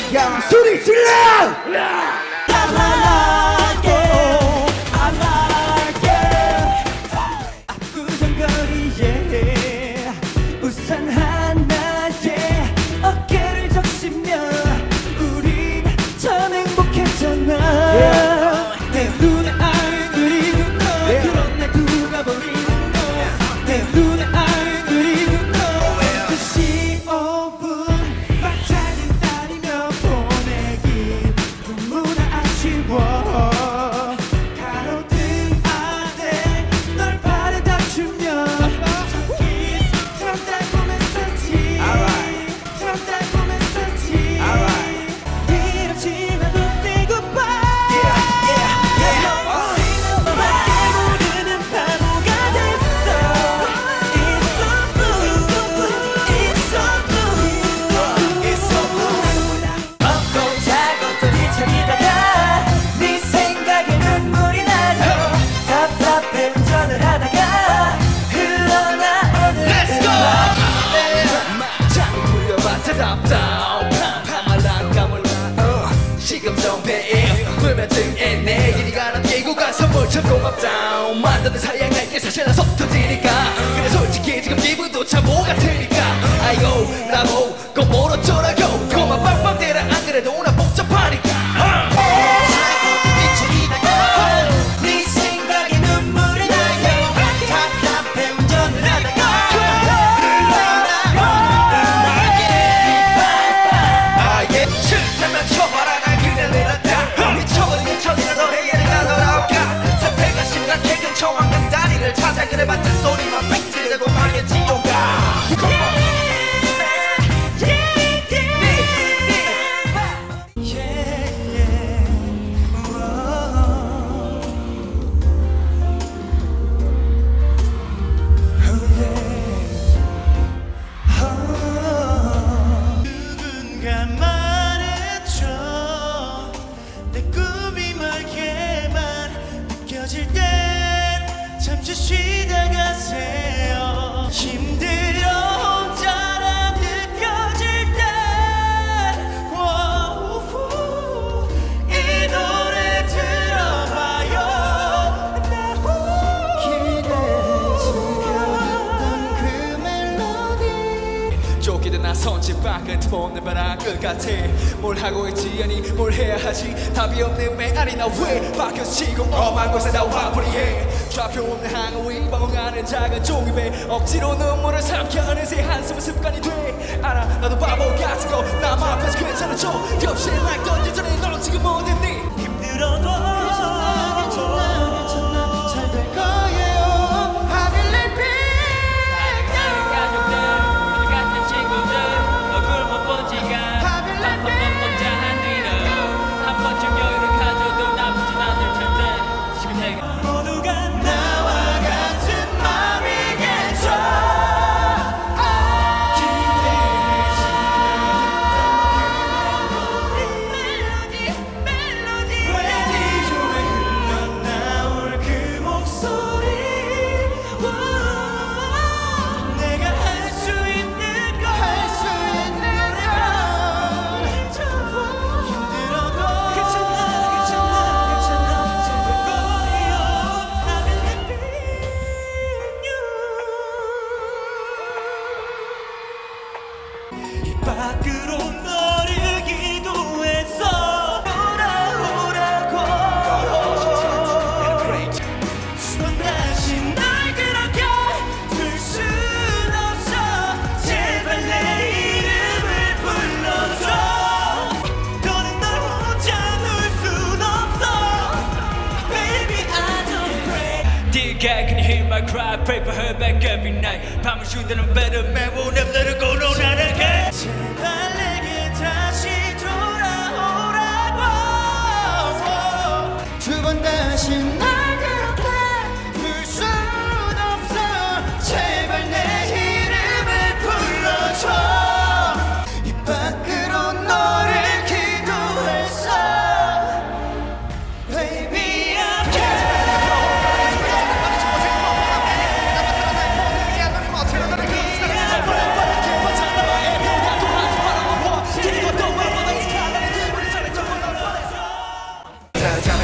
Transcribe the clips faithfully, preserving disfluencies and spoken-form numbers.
야 소리 질러! 압구정거리에 우산 하나에 어깨를 적시면 우린 참 행복했잖아. yeah. 내 눈에 아는 그리고 너 yeah. 그런 날 누가 버리는 너 내 눈에 아는 그리고 너 두 오 분 반짝인 달이며 보내긴 너무나 아쉬워. 불면증에 내일이가 남기고 간 선물 참 고맙다. 만드는 사양할게 사실 난 속 터지니까. 근데 솔직히 지금 기분도 참 뭐 같으니까. 아이고 라고 꼭 멀어져라고 그만 빵빵 대라. 안 그래도 나 복잡하니까. 네 생각에 눈물이 나요. 답답해 운전을 하다가 아예 싫다면 쳐봐라. 날 그냥 내렸다. 처왕된 다리를 찾아 그래봤자 소리만 빽지르고 망했지 요가. 누군가 말해줘 내 꿈이 멀게만 느껴질 때 잠시 쉬다 가세요. 힘들어 혼자라 느껴질 때 이 노래 들어봐요. 기대지겼던 그 멜로디 쫓기던 나 손짓 밖은 틈없는 바람 끝같아. 뭘 하고 있지 아니 뭘 해야 하지. 답이 없는 메아리 나 왜 바뀌어서 지금 엄한 곳에 다 화풀이해. 좌표 없는 항우위 방황하는 작은 종이배 억지로 눈물을 삼켜 어느새 한숨은 습관이 돼. 알아 나도 바보 같은 거 남 앞에서 괜찮아져. 겹치에 날 던질 전에 넌 지금 어딨니. 힘들어도 괜찮아 괜찮아 괜찮아 잘 될 거예요. I believe in you. 가족들 오늘 같은 친구들 얼굴 못 본 지가 한 번만 혼자 한 뒤로 한 번쯤 여유를 가져도 나쁘진 않을 텐데 지금 내가 모두가 나와 같은 맘이겠죠. 기대지 멜로디 라디오에 흘러나올 그 목소리. 내가 할 수 있는 거 할 수 있는 거 힘들어도 괜찮아 괜찮아 괜찮아 잘 될 거예요. I believe in you. 이 밖으로 너를 기도했어. 돌아오라고 넌 다시 날 그렇게 둘 순 없어. 제발 내 이름을 불러줘. 더는 널 혼자 놓을 순 없어. Baby I don't pray. 네가 can hear my cry pray for her back every night. 밤을 쉬다는 better man won't ever let her go no not again. 제발 내게 다시 돌아오라고. 두 번 다시 날 그렇게 둘 순 없어. 제발 내 이름을 불러줘. 이 밖으로 너를 기도했어. Baby I can't. 또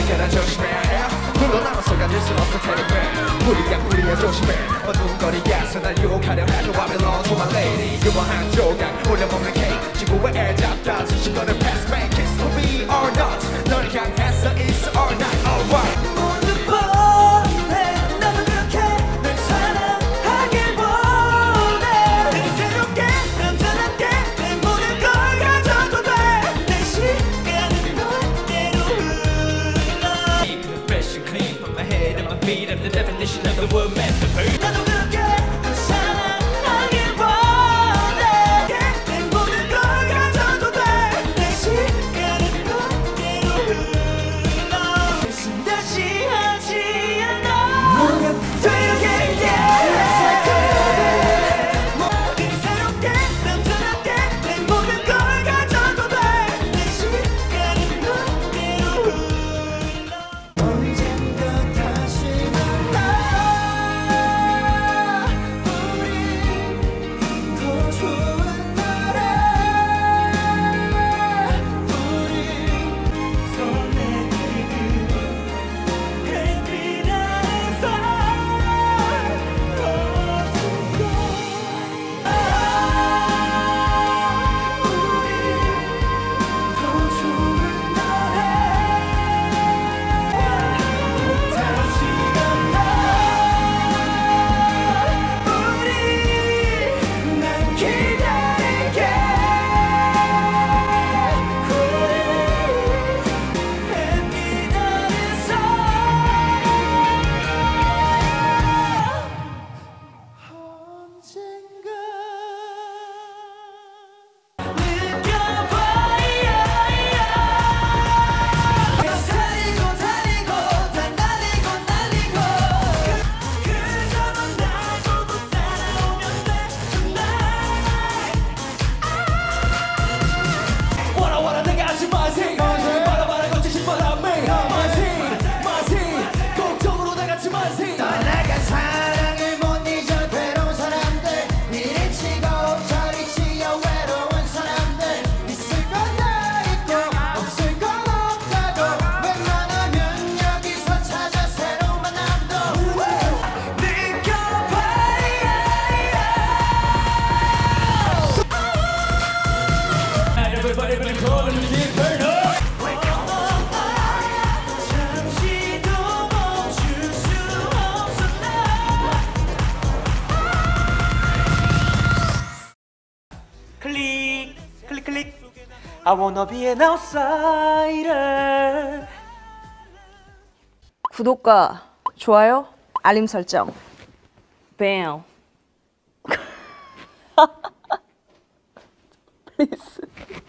언제나 조심해야 해 물론 나눠서 가질 수 없을 테니까 우리야 우리야 조심해 어두운 거리에서 날 유혹하려 해도 Babylon to my lady 유머한 조각 올려먹는 케이크 지구의 애 잡다 수식어를 pass back kiss to be or not 널 향해서 it's or not alright 모두 뻔해 나도 그렇게 널 사랑하길 원해 늘 새롭게 남자답게 내 모든 걸 가져도 돼내 시간은 너대로 흘러 Keep the pressure clean from my head and my feet. I'm the definition of the word masterpiece. 나도 그렇게 널 사랑하길 원해 내 모든 걸 가져도 돼내 시간은 너대로 흘러 무슨 다시 하지 않아 뭐가 되게 늘 새롭게 남자답게 내 모든 걸 가져도 돼내 시간은 너대로 흘러 언젠가 다시 만나 우리 더 좋은 날에 우리 설레는 햇빛 아래서 우리 더 좋은 날에 다시 만나 우리 난 기다릴게 우리 햇빛 아래서 언젠가 느껴봐야 달리고 달리고 다 날리고 날리고 그저 넌 날 보고 따라오면 돼 tonight 와라 와라 내가 하지 마세요 바라 바라 거치신 바람에 마세 마세 걱정으로 나가지 마세요 떠나간 사랑을 못 잊어 괴로운 사람들 이리 치고 저리 치여 외로운 사람들 있을 건 다 있고 없을 건 없다고 웬만하면 여기서 찾아 새로운 만남도 느껴봐야 Everybody will call and keep her up. 잠시도 멈출 수 없어 클릭 클릭 클릭 I wanna be an outsider. 구독과 좋아요, 알림 설정. 뱀. 플리즈.